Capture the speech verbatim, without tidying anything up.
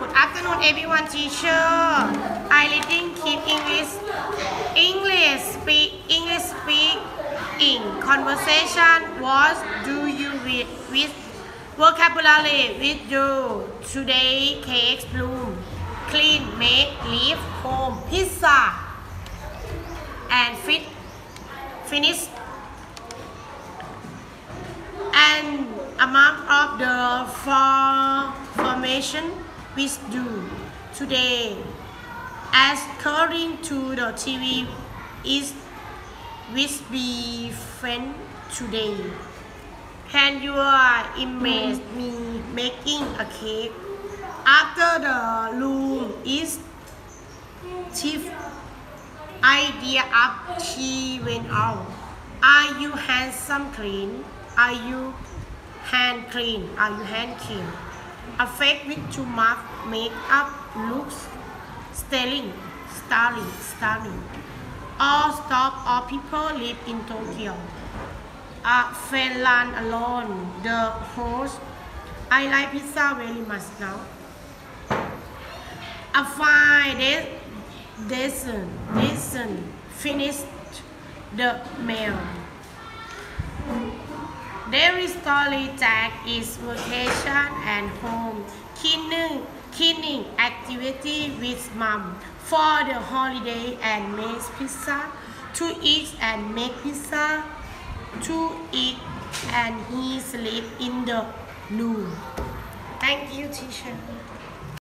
afternoon, everyone. Teacher, I reading keep English. English speak. English speak. In conversation. What do you read with? Vocabulary with you today. Cakes bloom. Clean, make, leave, home, pizza, and fit, finish. And among of the four formation which do today, as according to the T V, is which be friend today. Can you imagine me making a cake after the room is chief idea up she went out? Are you handsome clean? Are you hand clean? Are you hand clean? A fake with too much makeup looks styling, styling, styling. All stop, all people live in Tokyo. A friend land alone. The host. I like pizza very much now. A fine desert, desert finished the meal. Daily story tag is vacation and home. Cleaning, cleaning activity with mom for the holiday and make pizza. To eat and make pizza. To eat and he sleep in the room. Thank you, teacher.